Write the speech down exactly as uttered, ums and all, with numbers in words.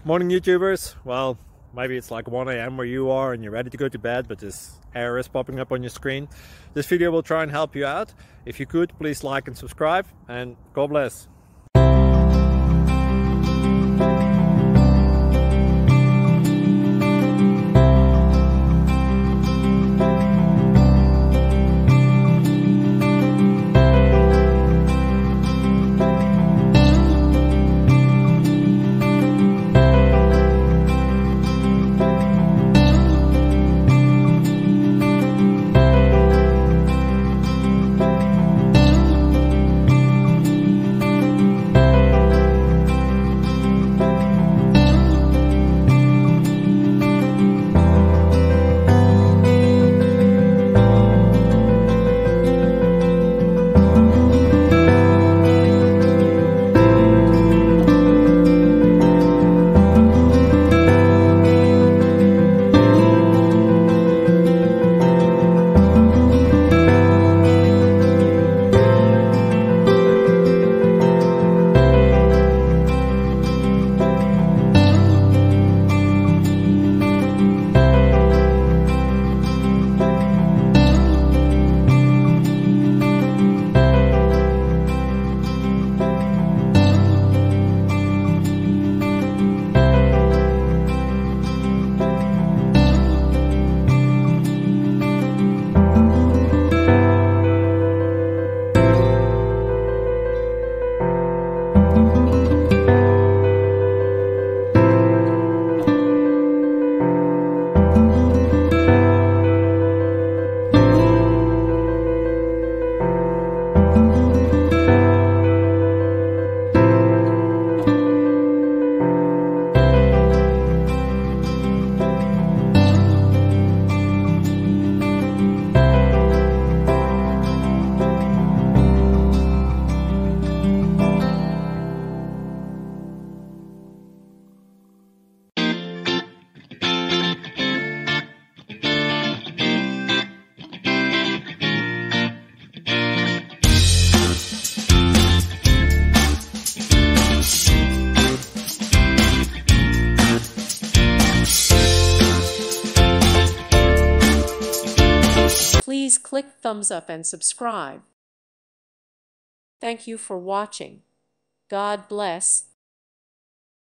Morning YouTubers. Well, maybe it's like one A M where you are and you're ready to go to bed, but this error is popping up on your screen. This video will try and help you out. If you could, please like and subscribe, and God bless. Please click thumbs up and subscribe. Thank you for watching. God bless.